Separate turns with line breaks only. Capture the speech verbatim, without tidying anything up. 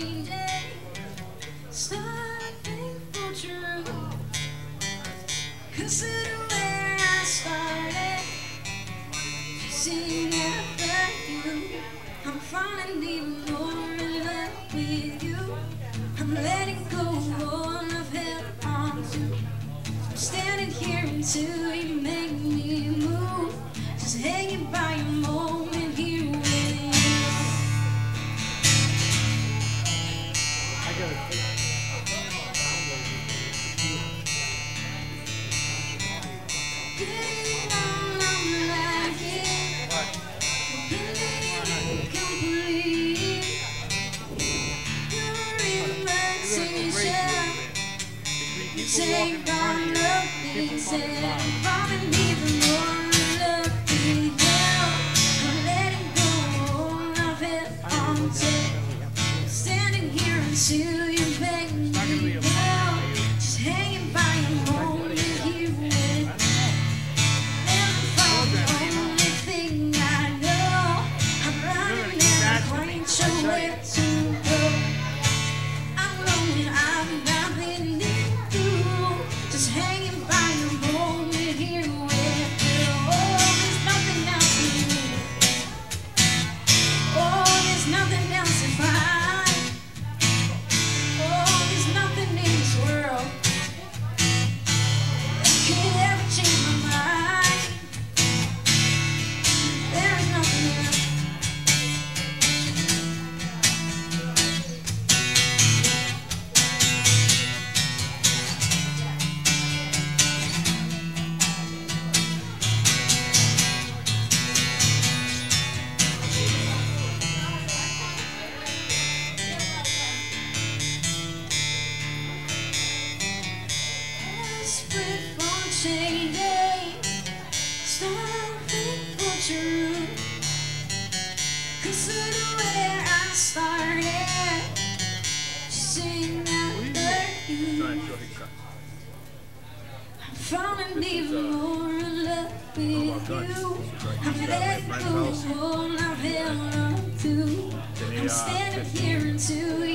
changing, starting for true. Consider where I started, chasing after you. I'm falling even more in love with you. I'm letting go of all I've held on to. I'm standing here until you make me move. Just hanging by a moment here with you. I got it. Getting all I'm liking, believing complete. Your invitation, you take all of these and I'm falling even more in love with you. I'm letting go of all I've held on to. Standing here until you make me down. Just hanging by a moment here with me. Never found the only thing I know. I'm running and I'm quite sure where to go. I'm lonely, I've not been through. Just hanging by a moment here with you. Oh, there's nothing else to do. Oh, there's nothing else to find. Oh, there's nothing in this world that could ever change my mind. There is nothing else. Desperate for changing, starting for true. Consider where I started, chasing after you. I'm falling even more in love with you. I'm letting go of all I've held on to. I'm standing here until you